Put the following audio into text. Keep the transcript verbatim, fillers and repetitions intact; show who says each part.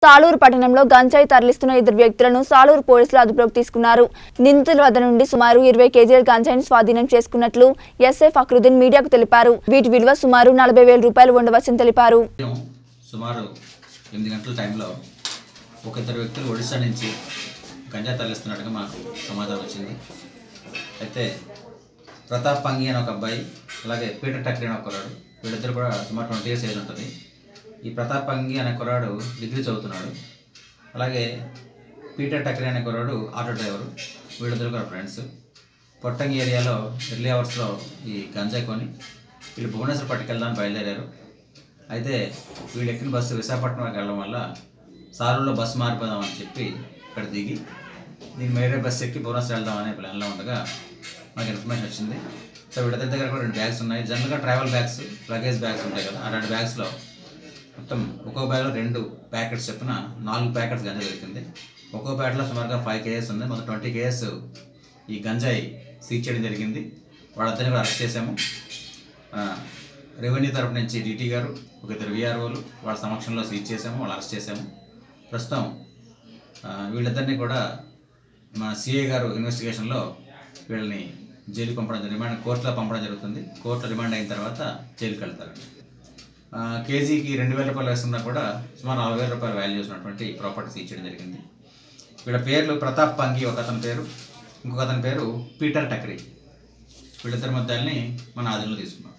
Speaker 1: సాలూరు పట్టణంలో గంజాయి తరలిస్తున్న ఇద్దరు వ్యక్తులను సాలూరు పోలీసులు అదుపులోకి తీసుకున్నారు. నిందితుల వద్ద నుండి సుమారు ఇరవై కేజీల గంజాయిని స్వాధీనం చేసుకున్నట్లు ఎస్ఐ ఫక్రుద్దీన్ మీడియాకు తెలిపారు. వీటి విలువ సుమారు నలభై వేల రూపాయలు ఉండవచ్చని తెలిపారు.
Speaker 2: సుమారు ఎనిమిది గంటల టైంలో ఒక ఇద్దరు వ్యక్తులు ఒడిశా నుంచి గంజాయి తరలిస్తున్నట్టుగా మాకు సమాచారం వచ్చింది. అయితే ప్రతాప్ పంగి అనే ఒక అబ్బాయి, అలాగే పీటర్ టక్రీ అనే ఒక కుర్రాడు, వీళ్ళిద్దరు కూడా సుమారు ట్వంటీ ఇయర్స్ ఏజ్ ఉంటుంది. ఈ ప్రతాప్ పంగి అనే కుర్రాడు డిగ్రీ చదువుతున్నాడు. అలాగే పీటర్ టక్రీ అనే కుర్రాడు ఆటో డ్రైవరు. వీళ్ళిద్దరు కూడా ఫ్రెండ్స్. పొట్టంగి ఏరియాలో ఎర్లీ అవర్స్లో ఈ గంజాయి కొని వీళ్ళు భువనేశ్వర్ పట్టుకెళ్దామని బయలుదేరారు. అయితే వీళ్ళు ఎక్కిన బస్సు విశాఖపట్నంకి వెళ్ళడం వల్ల సాలూరులో బస్సు మారిపోదామని చెప్పి ఇక్కడ దిగి దీని వేరే బస్సు ఎక్కి భువనేశ్వర్ వెళ్దామనే ప్లాన్లో ఉండగా మాకు ఇన్ఫర్మేషన్ వచ్చింది. సో వీళ్ళ దగ్గర కూడా రెండు బ్యాగ్స్ ఉన్నాయి. జనరల్గా ట్రావెల్ బ్యాగ్స్, లగేజ్ బ్యాగ్స్ ఉంటాయి కదా, ఆ రెండు బ్యాగ్స్లో మొత్తం ఒక్కో బ్యాగ్లో రెండు ప్యాకెట్స్ చొప్పున నాలుగు ప్యాకెట్స్ గంజాయి దొరికింది. ఒక్కో ప్యాకెట్లో సుమారుగా ఫైవ్ కేజెస్ ఉంది. మొత్తం ట్వంటీ కేజెస్ ఈ గంజాయి సీజ్ చేయడం జరిగింది. వాళ్ళందరినీ కూడా అరెస్ట్ చేశాము. రెవెన్యూ తరఫు నుంచి డీటీ గారు, ఒక ఇద్దరు విఆర్ఓలు వాళ్ళ సమక్షంలో సీజ్ చేసాము, వాళ్ళు అరెస్ట్ చేశాము. ప్రస్తుతం వీళ్ళిద్దరినీ కూడా మన సిఐ గారు ఇన్వెస్టిగేషన్లో వీళ్ళని జైలుకి పంపడం, రిమాండ్ కోర్టులో పంపడం జరుగుతుంది. కోర్టులో రిమాండ్ అయిన తర్వాత జైలుకి వెళ్తారు. కేజీకి రెండు వేల రూపాయలు వేస్తున్నా కూడా సుమారు నలభై వేల రూపాయలు వాల్యూ చేసినటువంటి ప్రాపర్టీ సీజ్ చేయడం జరిగింది. వీళ్ళ పేర్లు ప్రతాప్ పంగి ఒక అతని పేరు, ఇంకొక అతని పేరు పీటర్ టక్రీ. వీళ్ళిద్దరి మధ్యని మన ఆధీనంలో తీసుకున్నాం.